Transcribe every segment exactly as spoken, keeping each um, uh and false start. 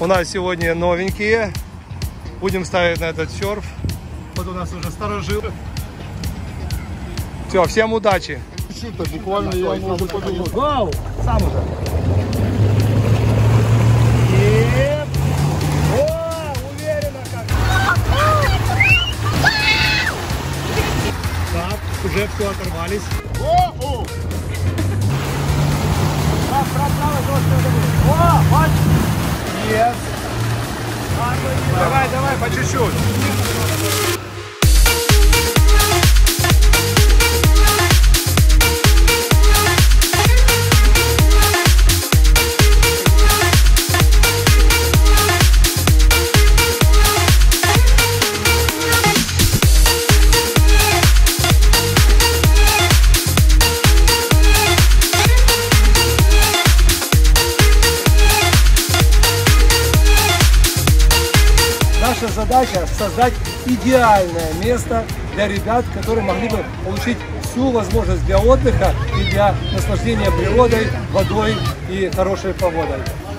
У нас сегодня новенькие. Будем ставить на этот серф. Вот у нас уже старожил. Все, всем удачи. Чуть-чуть, буквально я могу побегать. Вау! Сам уже. Еп. О, уверенно как. Так, уже все оторвались. О-о! Прав, прав, право, то, о, вот. Yes. Давай, давай, по чуть-чуть. Наша задача создать идеальное место для ребят, которые могли бы получить всю возможность для отдыха и для наслаждения природой, водой и хорошей погодой.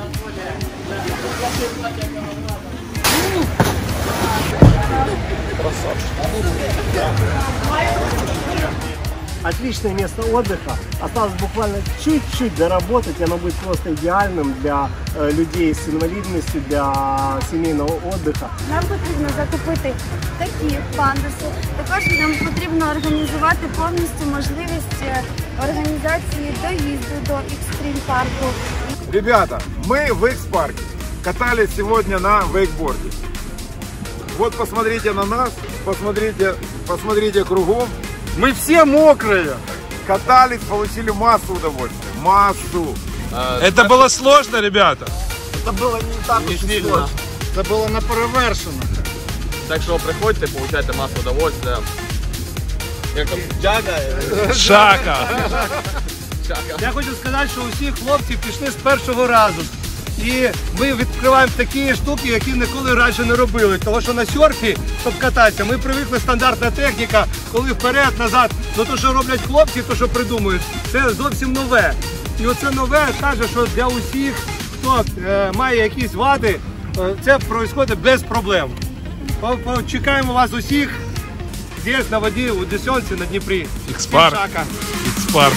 Отличное место отдыха. Осталось буквально чуть-чуть доработать, и оно будет просто идеальным для э, людей с інвалідністю, для сімейного отдыха. Нам потрібно закупити такі пандуси. Також нам потрібно організувати повністю можливість організації доїзду до екстрім-парку. Ребята, мы в X-парке катались сегодня на вейкборде. Вот посмотрите на нас, посмотрите, посмотрите кругом. Мы все мокрые. Катались, получили массу удовольствия. Массу. Это было сложно, ребята. Це було не так Не сильно. Це було не перевершено. Так що приходьте, получайте массу удовольствия. Як там? Джага? Шака. Шака. Я хочу сказати, що усі хлопці пішли з першого разу. І ми відкриваємо такі штуки, які ніколи раніше не робили. Тому що на серфі, щоб кататися, ми привикли стандартна техніка, коли вперед, назад. Ну то, що роблять хлопці, то, що придумують, це зовсім нове. І оце нове каже, що для усіх, хто е, має якісь вади, е, це відбувається без проблем. Чекаємо вас усіх здесь, на воді, у Десенці, на Дніпрі. X-парк. Шака. X-парк.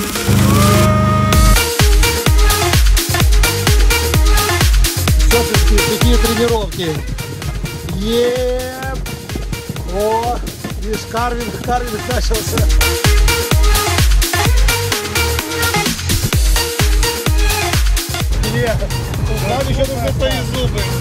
Все-таки такие тренировки. Еп! О, видишь, карвинг, карвинг начался. Нам еще нужно поить зубы.